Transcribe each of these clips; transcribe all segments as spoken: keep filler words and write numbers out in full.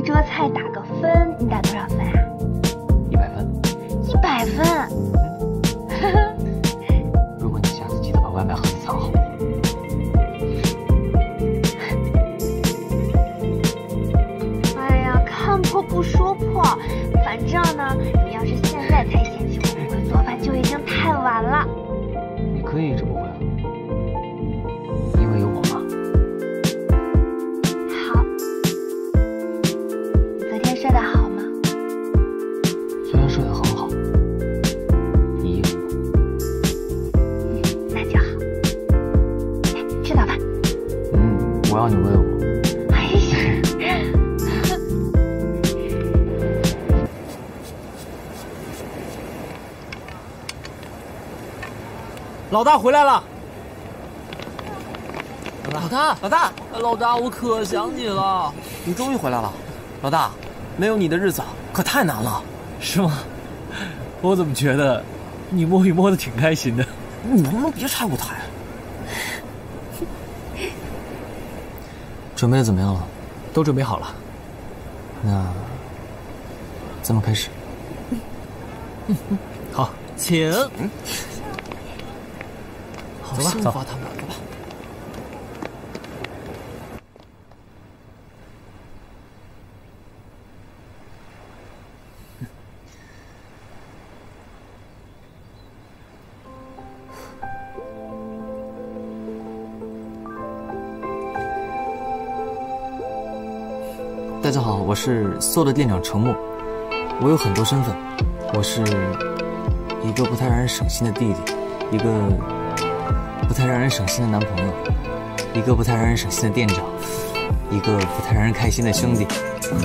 桌菜打个分，你打多少分啊？ 一百分。 一百分。 如果你下次记得把外卖盒子藏好。 哎呀，看破不说破，反正呢，你要是现在才嫌弃我不会做饭，就已经太晚了。 你可以一直不会啊，因为有我嘛。 好。你昨天睡得好吗？ 虽然睡得很好，你依然。 那就好。哎，吃早饭。 嗯，我要你喂我。 哎呀。 老大回来了。 老大，老大，老大，我可想你了。 你终于回来了，老大，没有你的日子可太难了。 是吗？我怎么觉得你摸鱼摸得挺开心的？ 你能不能别拆舞台？ 准备的怎么样了？ 都准备好了。 那咱们开始。 嗯嗯，好，请。 嗯， 好吧， 走吧，他们走吧。 大家好，我是 S O 的店长程默，我有很多身份，我是一个不太让人省心的弟弟，一个不太让人省心的男朋友，一个不太让人省心的店长，一个不太让人开心的兄弟。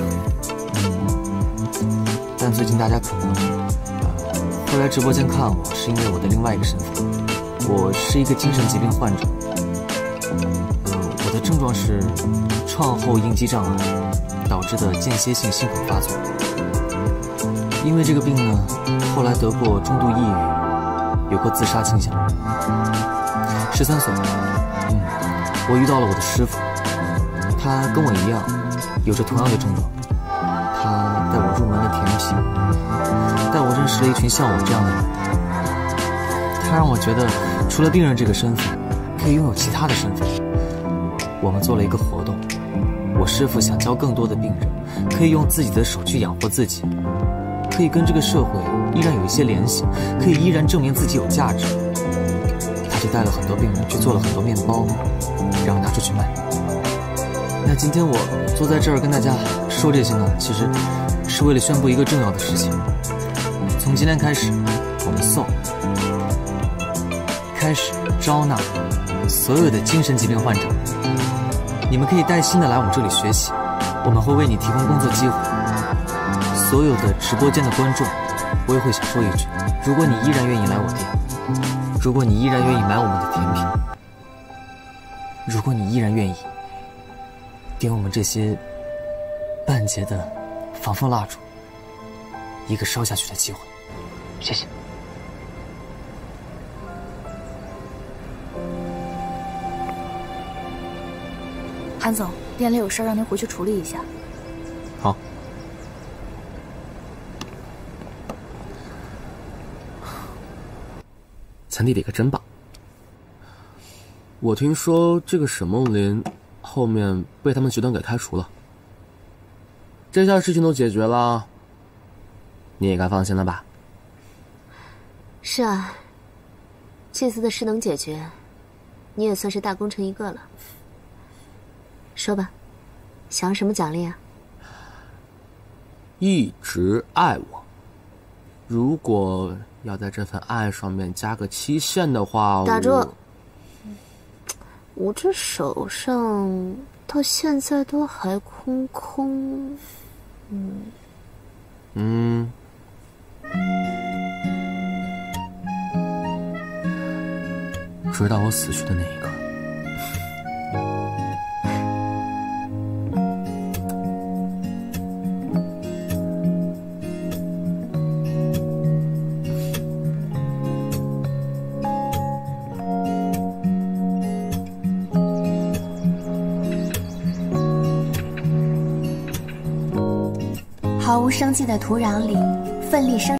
嗯，但最近大家可能呃会来直播间看我，是因为我的另外一个身份，我是一个精神疾病患者。呃，我的症状是创后应激障碍导致的间歇性心梗发作。因为这个病呢，后来得过中度抑郁，有过自杀倾向。十三岁，嗯，我遇到了我的师傅，他跟我一样，有着同样的症状。他带我入门了甜品，带我认识了一群像我这样的人。他让我觉得，除了病人这个身份，可以拥有其他的身份。我们做了一个活动，我师傅想教更多的病人，可以用自己的手去养活自己，可以跟这个社会依然有一些联系，可以依然证明自己有价值。他就带了很多病人去做了很多面包，然后拿出去卖。那今天我坐在这儿跟大家说这些呢，其实是为了宣布一个重要的事情。从今天开始，我们 S O 开始招纳所有的精神疾病患者，你们可以带薪的来我们这里学习，我们会为你提供工作机会。所有的直播间的观众，我也会想说一句：如果你依然愿意来我店，如果你依然愿意买我们的甜品，如果你依然愿意给我们这些半截的防风蜡烛一个烧下去的机会，谢谢。 韩总，店里有事让您回去处理一下。 好。 咱弟弟可真棒。我听说这个沈梦林后面被他们集团给开除了，这下事情都解决了，你也该放心了吧？ 是啊，这次的事能解决，你也算是大功臣一个了。说吧，想要什么奖励啊？ 一直爱我，如果要在这份爱上面加个期限的话， 打住！我这手上到现在都还空空。嗯嗯，直到我死去的那一刻。 毫无生机的土壤里奋力生。